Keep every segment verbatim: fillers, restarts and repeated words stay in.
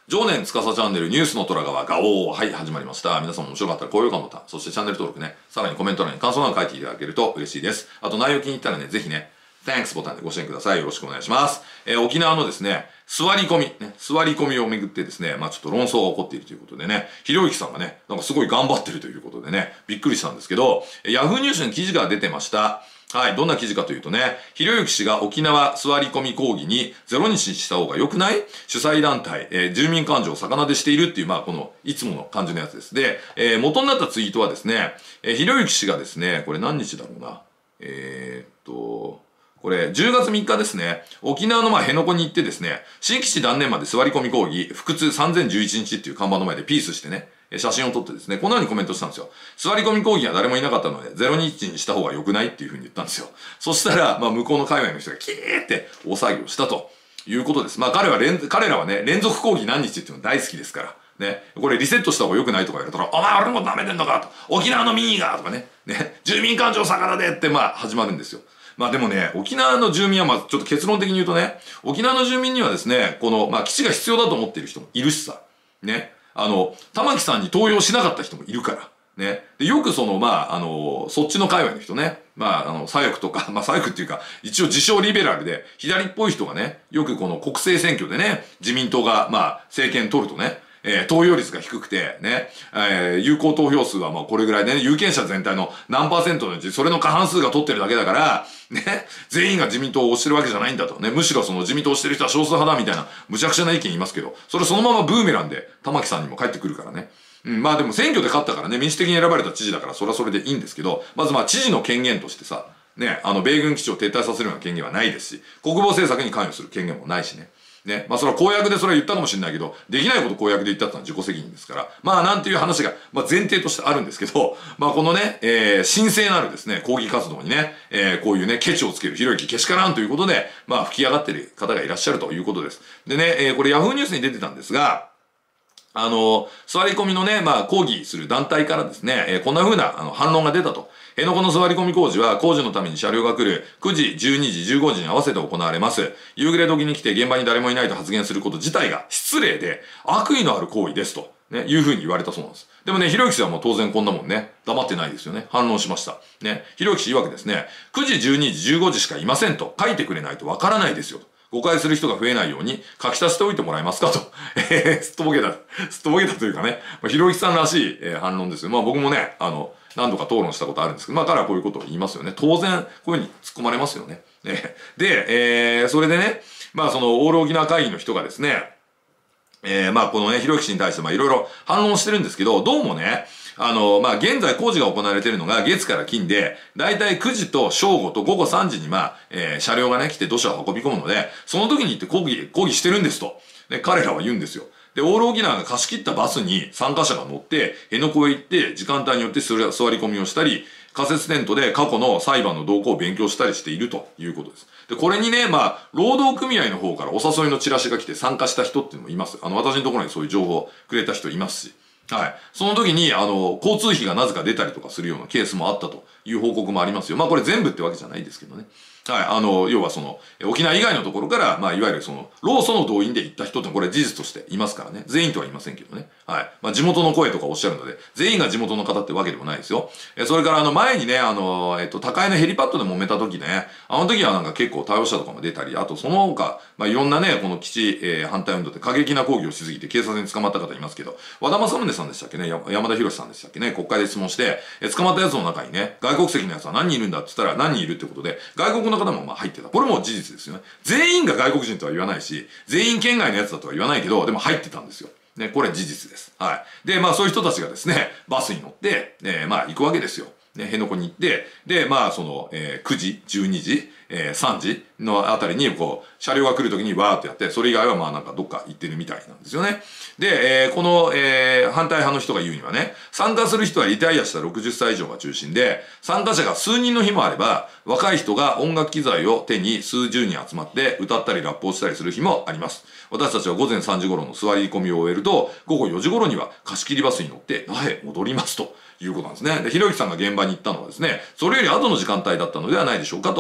常年司チャンネルニュースの虎川ガオー。はい、始まりました。皆さんも面白かったら高評価ボタン、そしてチャンネル登録ね、さらにコメント欄に感想欄書いていただけると嬉しいです。あと内容気に入ったらね、ぜひね、Thanks ボタンでご支援ください。よろしくお願いします。えー、沖縄のですね、座り込み、ね、座り込みをめぐってですね、まあちょっと論争が起こっているということでね、ひろゆきさんがね、なんかすごい頑張ってるということでね、びっくりしたんですけど、ヤフーニュースに記事が出てました。はい。どんな記事かというとね、ひろゆき氏が沖縄座り込み抗議にゼロにしした方が良くない主催団体、えー、住民感情を逆なでしているっていう、まあこの、いつもの感じのやつです。で、えー、元になったツイートはですね、えー、ひろゆき氏がですね、これ何日だろうな。えー、っと、これ、じゅうがつみっかですね、沖縄のまあ辺野古に行ってですね、新基地断念まで座り込み抗議、腹痛さんぜんじゅういちにちっていう看板の前でピースしてね、写真を撮ってですね、こんな風にコメントしたんですよ。座り込み抗議は誰もいなかったので、ゼロにちにした方が良くないっていう風に言ったんですよ。そしたら、まあ向こうの海外の人がキーって大騒ぎをしたということです。まあ彼は連、彼らはね、連続抗議何日っていうの大好きですから。ね。これリセットした方が良くないとか言われたら、お前俺もダメでんのかと。沖縄の民意がとかね。ね。住民感情逆らでってまあ始まるんですよ。まあでもね、沖縄の住民はまあちょっと結論的に言うとね、沖縄の住民にはですね、この、まあ基地が必要だと思っている人もいるしさ。ね。あの、玉木さんに投票しなかった人もいるから。ね。で、よくその、まあ、あの、そっちの界隈の人ね。まあ、あの、左翼とか、まあ、左翼っていうか、一応自称リベラルで、左っぽい人がね、よくこの国政選挙でね、自民党が、まあ、政権取るとね、えー、投票率が低くて、ね、えー、有効投票数はまあこれぐらいでね、有権者全体の何パーセントのうち、それの過半数が取ってるだけだから、ね、全員が自民党を推してるわけじゃないんだと。ね、むしろその自民党を推してる人は少数派だみたいな、無茶苦茶な意見言いますけど、それそのままブーメランで、玉木さんにも返ってくるからね。うん、まあでも選挙で勝ったからね、民主的に選ばれた知事だから、それはそれでいいんですけど、まずまあ知事の権限としてさ、ね、あの、米軍基地を撤退させるような権限はないですし、国防政策に関与する権限もないしね。ね。まあそれは公約でそれは言ったかもしれないけど、できないこと公約で言ったってのは自己責任ですから、まあなんていう話が、まあ前提としてあるんですけど、まあこのね、えー、神聖なるですね、抗議活動にね、えー、こういうね、ケチをつけるひろゆきけしからんということで、まあ吹き上がってる方がいらっしゃるということです。でね、えー、これヤフーニュースに出てたんですが、あの、座り込みのね、まあ、抗議する団体からですね、えー、こんな風な、あの、反論が出たと。辺野古の座り込み工事は、工事のために車両が来るくじ、じゅうにじ、じゅうごじに合わせて行われます。夕暮れ時に来て現場に誰もいないと発言すること自体が失礼で、悪意のある行為ですと。ね、いう風に言われたそうなんです。でもね、ひろゆき氏はもう当然こんなもんね、黙ってないですよね。反論しました。ね、ひろゆき氏曰くですね、くじ、じゅうにじ、じゅうごじしかいませんと書いてくれないとわからないですよと。誤解する人が増えないように書き足しておいてもらえますかと。えー、すっとぼけた、すっとぼけたというかね、まあ、ひろゆきさんらしい、えー、反論ですよ。まあ僕もね、あの、何度か討論したことあるんですけど、まあ彼はこういうことを言いますよね。当然、こういうふうに突っ込まれますよね。えー、で、えー、それでね、まあその、オール沖縄会議の人がですね、えー、まあこのね、ひろゆき氏に対してまあいろいろ反論してるんですけど、どうもね、あの、まあ、現在工事が行われているのが月から金で、だいたいくじと正午とごごさんじにまあ、えー、車両がね、来て土砂を運び込むので、その時に行って抗議、抗議してるんですと。で、彼らは言うんですよ。で、オール沖縄が貸し切ったバスに参加者が乗って、辺野古へ行って、時間帯によって座り込みをしたり、仮設テントで過去の裁判の動向を勉強したりしているということです。で、これにね、まあ、労働組合の方からお誘いのチラシが来て参加した人っていうのもいます。あの、私のところにそういう情報をくれた人いますし。はい。その時に、あの、交通費がなぜか出たりとかするようなケースもあったという報告もありますよ。まあこれ全部ってわけじゃないですけどね。はい。あの、要はその、沖縄以外のところから、まあいわゆるその、労組の動員で行った人ってこれ事実としていますからね。全員とは言いませんけどね。はい。まあ地元の声とかおっしゃるので、全員が地元の方ってわけでもないですよ。え、それからあの前にね、あの、えっと、高江のヘリパッドで揉めた時ね、あの時はなんか結構対応者とかも出たり、あとその他、まあいろんなね、この基地、えー、反対運動で過激な抗議をしすぎて警察に捕まった方いますけど、和田正宗さんでしたっけね、山田博さんでしたっけね、国会で質問して、えー、捕まった奴の中にね、外国籍の奴は何人いるんだって言ったら何人いるってことで、外国の方もまあ入ってた。これも事実ですよね。全員が外国人とは言わないし、全員県外のやつだとは言わないけど、でも入ってたんですよ。ね、これ事実です。はい。で、まあそういう人たちがですね、バスに乗って、えー、まあ行くわけですよ。ね、辺野古に行って、で、まあその、えー、くじ、じゅうにじ、えー、さんじのあたりに、こう、車両が来るときにわーってやって、それ以外はまあなんかどっか行ってるみたいなんですよね。で、えー、この、えー、反対派の人が言うにはね、参加する人はリタイアしたろくじゅっさい以上が中心で、参加者が数人の日もあれば、若い人が音楽機材を手に数十人集まって歌ったりラップをしたりする日もあります。私たちは午前さんじ頃の座り込みを終えると、午後よじ頃には貸し切りバスに乗って那覇へ戻りますということなんですね。で、ひろゆきさんが現場に行ったのはですね、それより後の時間帯だったのではないでしょうかと。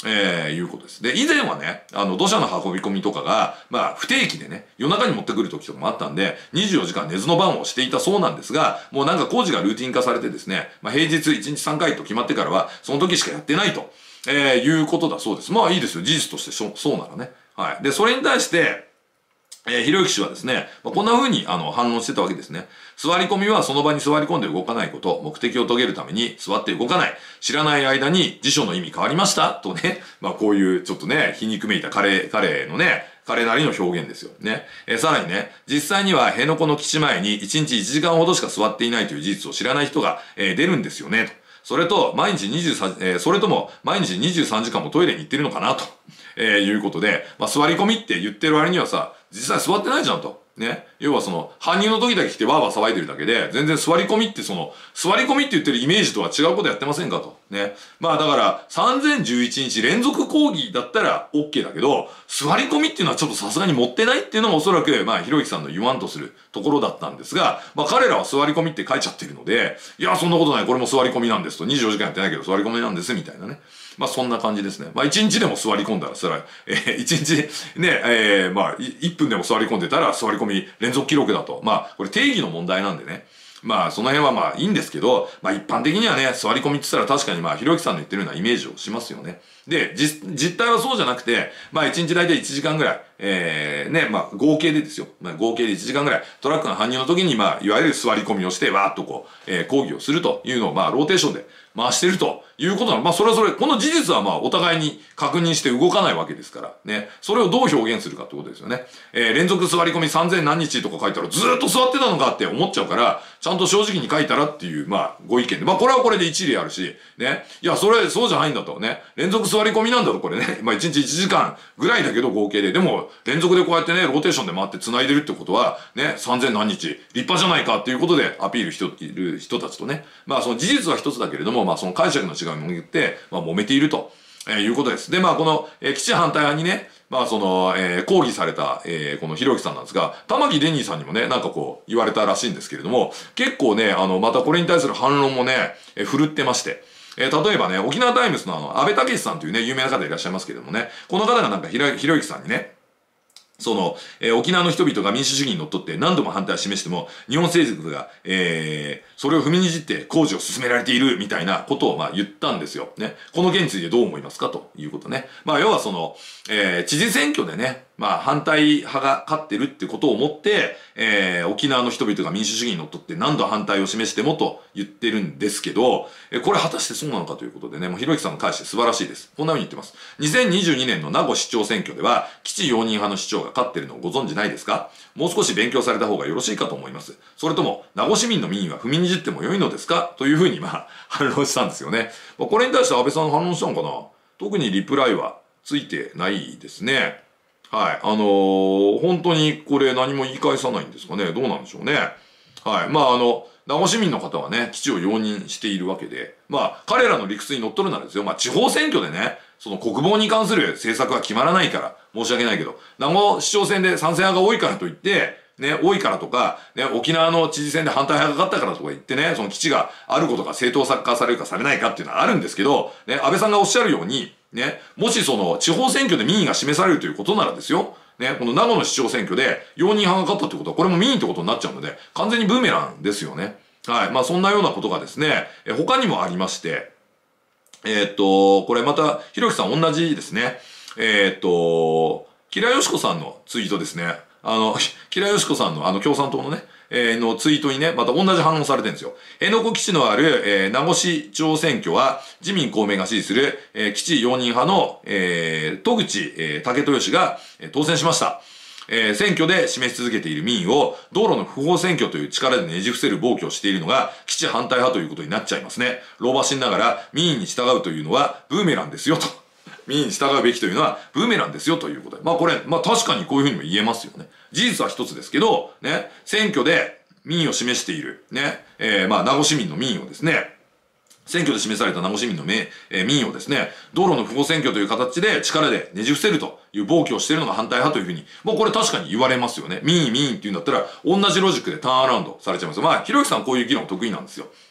えー、いうことです。で、以前はね、あの、土砂の運び込みとかが、まあ、不定期でね、夜中に持ってくる時とかもあったんで、にじゅうよじかん寝ずの番をしていたそうなんですが、もうなんか工事がルーティン化されてですね、まあ、平日いちにちさんかいと決まってからは、その時しかやってないと、えー、いうことだそうです。まあいいですよ。事実としてそそうならね。はい。で、それに対して、えー、ひろゆき氏はですね、まあ、こんな風に、あの、反論してたわけですね。座り込みはその場に座り込んで動かないこと、目的を遂げるために座って動かない。知らない間に辞書の意味変わりましたとね、まあこういうちょっとね、皮肉めいた彼、彼のね、彼なりの表現ですよ。ね。えー、さらにね、実際には辺野古の基地前にいちにちいちじかんほどしか座っていないという事実を知らない人が、えー、出るんですよね、と。それと、毎日にじゅうさん、えー、それとも、毎日にじゅうさんじかんもトイレに行ってるのかなと、えー、いうことで、まあ座り込みって言ってる割にはさ、実際座ってないじゃんと。ね。要はその、搬入の時だけ来てワーワー騒いでるだけで、全然座り込みってその、座り込みって言ってるイメージとは違うことやってませんかと。ね。まあだから、さんぜんじゅういちにち連続講義だったら OK だけど、座り込みっていうのはちょっとさすがに持ってないっていうのがおそらく、まあ、ひろゆきさんの言わんとするところだったんですが、まあ彼らは座り込みって書いちゃってるので、いや、そんなことない、これも座り込みなんですと、にじゅうよじかんやってないけど座り込みなんです、みたいなね。まあそんな感じですね。まあ一日でも座り込んだら、それは、えー、一日ね、えー、まあいっぷんでも座り込んでたら座り込み連続記録だと。まあこれ定義の問題なんでね。まあその辺はまあいいんですけど、まあ一般的にはね、座り込みって言ったら確かにまあひろゆきさんの言ってるようなイメージをしますよね。で、実、実態はそうじゃなくて、まあ一日大体いちじかんぐらい、えー、ね、まあ合計でですよ。まあ合計でいちじかんぐらい、トラックの搬入の時にまあいわゆる座り込みをして、わーっとこう、えー、講義をするというのをまあローテーションで回してるということなの。まあそれはそれ、この事実はまあお互いに確認して動かないわけですから、ね。それをどう表現するかってことですよね。えー、連続座り込みさんぜん何日とか書いたらずーっと座ってたのかって思っちゃうから、ちゃんと正直に書いたらっていう、まあご意見で。まあこれはこれで一例あるし、ね。いや、それ、そうじゃないんだと。ね。連続座り込みなんだと、これね。まあいちにちいちじかんぐらいだけど合計で。でも、連続でこうやってね、ローテーションで回って繋いでるってことは、ね、さんぜん何日、立派じゃないかっていうことでアピール人、いる人たちとね。まあその事実は一つだけれども、まあその解釈の違いも言って、まあ揉めていると、えー、いうことです。で、まあこの、えー、基地反対派にね、まあその、えー、抗議された、えー、このひろゆきさんなんですが、玉木デニーさんにもね、なんかこう言われたらしいんですけれども、結構ね、あの、またこれに対する反論もね、えー、振るってまして、えー、例えばね、沖縄タイムスのあの、安倍武さんというね、有名な方いらっしゃいますけれどもね、この方がなんかひろゆきさんにね、その、えー、沖縄の人々が民主主義にのっとって何度も反対を示しても、日本政府が、えー、それを踏みにじって工事を進められているみたいなことをまあ言ったんですよ。ね。この件についてどう思いますかということね。まあ要はその、えー、知事選挙でね、まあ反対派が勝ってるってことをもって、えー、沖縄の人々が民主主義にのっとって何度反対を示してもと言ってるんですけど、えー、これ果たしてそうなのかということでね、もうひろゆきさんの返して素晴らしいです。こんな風に言ってます。にせんにじゅうにねんの名護市長選挙では、基地容認派の市長が勝ってるのをご存知ないですか？もう少し勉強された方がよろしいかと思います。それとも、名護市民の民意は踏みにじっても良いのですか？というふうにまあ、反論したんですよね。まあ、これに対して安倍さん反論したのかな？特にリプライはついてないですね。はい。あのー、本当にこれ何も言い返さないんですかね。どうなんでしょうね。はい。まああの、名護市民の方はね、基地を容認しているわけで、まあ彼らの理屈にのっとるならですよ。まあ地方選挙でね、その国防に関する政策は決まらないから、申し訳ないけど、名護市長選で賛成派が多いからといって、ね、多いからとか、ね、沖縄の知事選で反対派が勝ったからとか言ってね、その基地があることが正当化されるかされないかっていうのはあるんですけど、ね、安倍さんがおっしゃるように、ね、もしその地方選挙で民意が示されるということならですよ、ね、この名護の市長選挙で容認派が勝ったってことは、これも民意ってことになっちゃうので、完全にブーメランですよね。はい。まあそんなようなことがですね、え他にもありまして、えー、っと、これまた、ひろゆきさん同じですね。えー、っと、吉良よし子さんのツイートですね。あの、吉良よし子さんのあの共産党のね、えー、のツイートにね、また同じ反応されてるんですよ。辺野古基地のある、えー、名護市長選挙は、自民公明が支持する、えー、基地容認派の、えー、戸口、えー、竹豊氏が、えー、当選しました。えー、選挙で示し続けている民意を道路の不法占拠という力でねじ伏せる暴挙をしているのが基地反対派ということになっちゃいますね。老婆心ながら民意に従うというのはブーメランですよと。民意に従うべきというのはブーメランですよということで。まあこれ、まあ確かにこういうふうにも言えますよね。事実は一つですけど、ね、選挙で民意を示している、ね、えー、まあ名護市民の民意をですね、選挙で示された名護市民の民、えー、民意をですね、道路の不法占拠という形で力でねじ伏せるという暴挙をしているのが反対派というふうに、もうこれ確かに言われますよね。民意民意っていうんだったら、同じロジックでターンアラウンドされちゃいます。まあ、ひろゆきさんこういう議論得意なんですよ。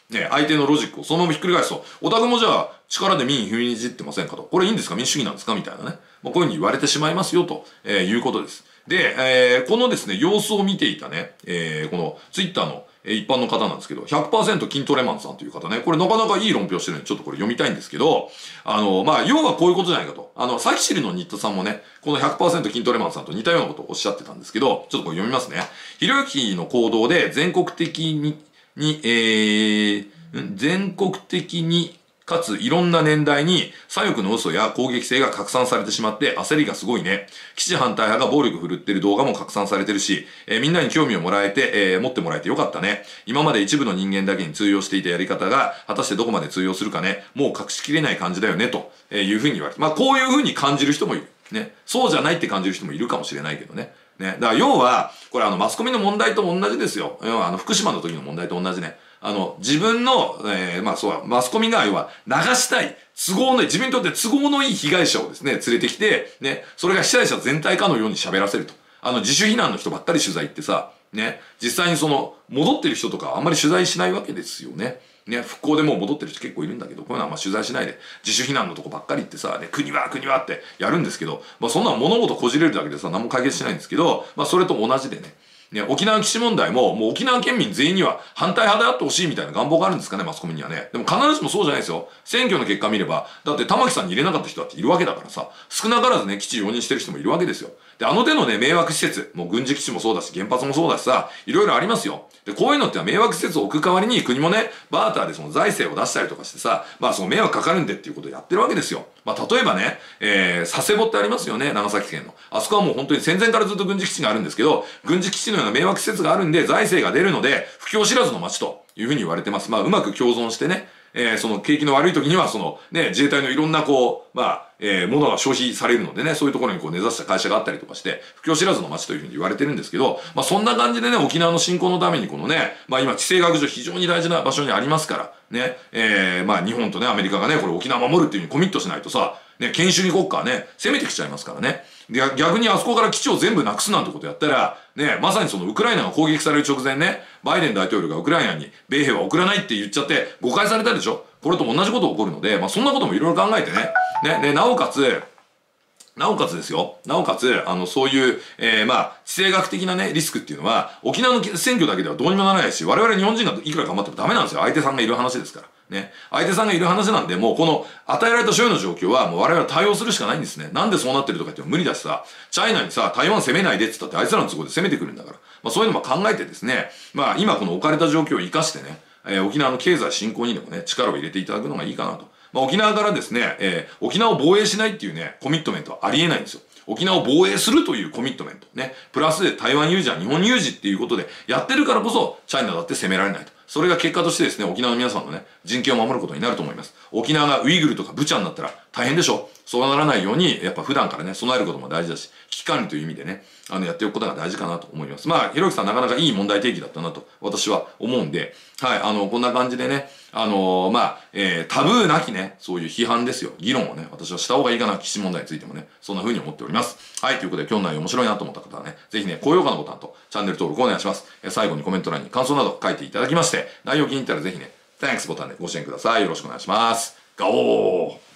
ね、相手のロジックをそのままひっくり返すと、オタクもじゃあ力で民意踏みにじってませんかと。これいいんですか、民主主義なんですかみたいなね。まあ、こういうふうに言われてしまいますよと、えー、いうことです。で、えー、このですね、様子を見ていたね、えー、このツイッターの一般の方なんですけど、ひゃくパーセント 筋トレマンさんという方ね、これなかなかいい論評してるんで、ちょっとこれ読みたいんですけど、あの、まあ、要はこういうことじゃないかと。あの、サキシルの新田さんもね、この ひゃくパーセント 筋トレマンさんと似たようなことをおっしゃってたんですけど、ちょっとこれ読みますね。ひろゆきの行動で全国的に、に、えー、全国的に、かついろんな年代に左翼の嘘や攻撃性が拡散されてしまって焦りがすごいね。基地反対派が暴力振るってる動画も拡散されてるし、えー、みんなに興味をもらえて、えー、持ってもらえてよかったね。今まで一部の人間だけに通用していたやり方が果たしてどこまで通用するかね。もう隠しきれない感じだよね、というふうに言われて。まあこういうふうに感じる人もいる。ね。そうじゃないって感じる人もいるかもしれないけどね。ね。だから要は、これあのマスコミの問題と同じですよ。要はあの福島の時の問題と同じね。あの、自分の、えー、まあそうは、マスコミが要は流したい、都合のいい、自分にとって都合のいい被害者をですね、連れてきて、ね、それが被害者全体かのように喋らせると。あの、自主避難の人ばっかり取材行ってさ、ね、実際にその、戻ってる人とかあんまり取材しないわけですよね。ね、復興でもう戻ってる人結構いるんだけど、こういうのはあんま取材しないで、自主避難のとこばっかり行ってさ、ね、国は国はってやるんですけど、まあそんな物事こじれるだけでさ、何も解決しないんですけど、まあそれと同じでね、ね、沖縄基地問題も、もう沖縄県民全員には反対派であってほしいみたいな願望があるんですかね、マスコミにはね。でも必ずしもそうじゃないですよ。選挙の結果見れば、だって玉木さんに入れなかった人だっているわけだからさ、少なからずね、基地容認してる人もいるわけですよ。で、あの手のね、迷惑施設、もう軍事基地もそうだし、原発もそうだしさ、いろいろありますよ。で、こういうのって迷惑施設を置く代わりに国もね、バーターでその財政を出したりとかしてさ、まあその迷惑かかるんでっていうことをやってるわけですよ。まあ例えばね、えー、佐世保ってありますよね、長崎県の。あそこはもう本当に戦前からずっと軍事基地があるんですけど、軍事基地のような迷惑施設があるんで、財政が出るので、不況知らずの町というふうに言われてます。まあうまく共存してね、えー、その景気の悪い時には、そのね、自衛隊のいろんなこう、まあ、えー、ものが消費されるのでね、そういうところにこう根ざした会社があったりとかして、不況知らずの街というふうに言われてるんですけど、まあそんな感じでね、沖縄の振興のためにこのね、まあ今地政学上非常に大事な場所にありますから、ね、えー、まあ日本とね、アメリカがね、これ沖縄守るっていうふうにコミットしないとさ、ね、権威主義国家はね、攻めてきちゃいますからね。逆にあそこから基地を全部なくすなんてことやったら、ね、まさにそのウクライナが攻撃される直前ね、バイデン大統領がウクライナに米兵は送らないって言っちゃって誤解されたでしょ。これと同じことが起こるので、まあそんなこともいろいろ考えてね。ね、で、なおかつ、なおかつですよ。なおかつ、あの、そういう、えー、まあ、地政学的なね、リスクっていうのは、沖縄の選挙だけではどうにもならないし、我々日本人がいくら頑張ってもダメなんですよ。相手さんがいる話ですから。ね。相手さんがいる話なんで、もうこの、与えられた所有の状況は、もう我々は対応するしかないんですね。なんでそうなってるとかって無理だしさ、チャイナにさ、台湾攻めないでって言ったって、あいつらの都合で攻めてくるんだから。まあそういうのも考えてですね、まあ今この置かれた状況を生かしてね、えー、沖縄の経済振興にでもね、力を入れていただくのがいいかなと。まあ沖縄からですね、えー、沖縄を防衛しないっていうね、コミットメントはありえないんですよ。沖縄を防衛するというコミットメント。ね。プラスで台湾有事は日本有事っていうことでやってるからこそ、チャイナだって攻められないと。それが結果としてですね、沖縄の皆さんのね、人権を守ることになると思います。沖縄がウイグルとかブチャになったら大変でしょ。そうならないように、やっぱ普段からね、備えることも大事だし、危機管理という意味でね、あの、やっておくことが大事かなと思います。まあ、ひろゆきさんなかなかいい問題提起だったなと、私は思うんで、はい、あの、こんな感じでね、あのー、まあ、えー、タブーなきね、そういう批判ですよ。議論をね、私はした方がいいかな、基地問題についてもね、そんな風に思っております。はい、ということで今日の内容面白いなと思った方はね、ぜひね、高評価のボタンとチャンネル登録お願いします。えー、最後にコメント欄に感想など書いていただきまして、内容気に入ったらぜひね、Thanks ボタンでご支援ください。よろしくお願いします。ガオー